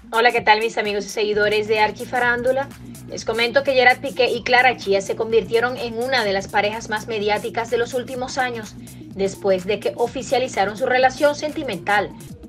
Hola, ¿qué tal mis amigos y seguidores de Archifarándula? Les comento que Gerard Piqué y Clara Chía se convirtieron en una de las parejas más mediáticas de los últimos años, después de que oficializaron su relación sentimental.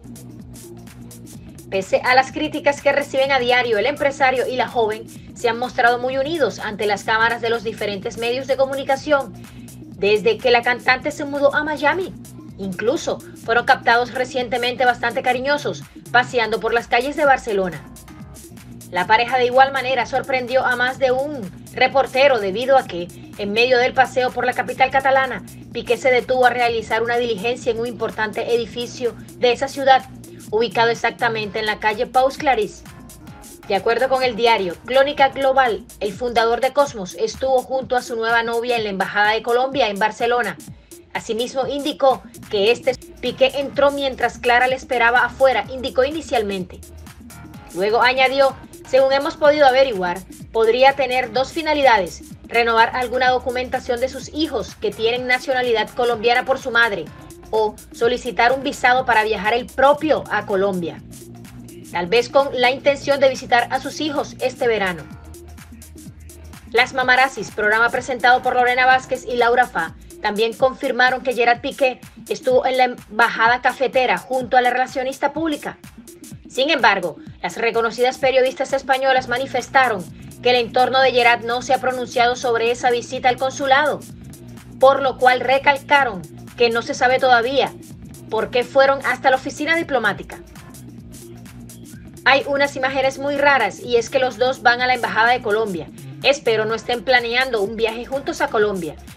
Pese a las críticas que reciben a diario, el empresario y la joven se han mostrado muy unidos ante las cámaras de los diferentes medios de comunicación, desde que la cantante se mudó a Miami. Incluso fueron captados recientemente bastante cariñosos, paseando por las calles de Barcelona. La pareja de igual manera sorprendió a más de un reportero debido a que, en medio del paseo por la capital catalana, Piqué se detuvo a realizar una diligencia en un importante edificio de esa ciudad, ubicado exactamente en la calle Paus Claris. De acuerdo con el diario Crónica Global, el fundador de Cosmos estuvo junto a su nueva novia en la Embajada de Colombia en Barcelona. Asimismo, indicó que Piqué entró mientras Clara le esperaba afuera, indicó inicialmente. Luego añadió, según hemos podido averiguar, podría tener dos finalidades: renovar alguna documentación de sus hijos que tienen nacionalidad colombiana por su madre, o solicitar un visado para viajar él propio a Colombia, tal vez con la intención de visitar a sus hijos este verano. Las Mamarazzis, programa presentado por Lorena Vázquez y Laura Fa, también confirmaron que Gerard Piqué estuvo en la embajada cafetera junto a la relacionista pública. Sin embargo, las reconocidas periodistas españolas manifestaron que el entorno de Gerard no se ha pronunciado sobre esa visita al consulado, por lo cual recalcaron que no se sabe todavía por qué fueron hasta la oficina diplomática. Hay unas imágenes muy raras y es que los dos van a la embajada de Colombia. Espero no estén planeando un viaje juntos a Colombia.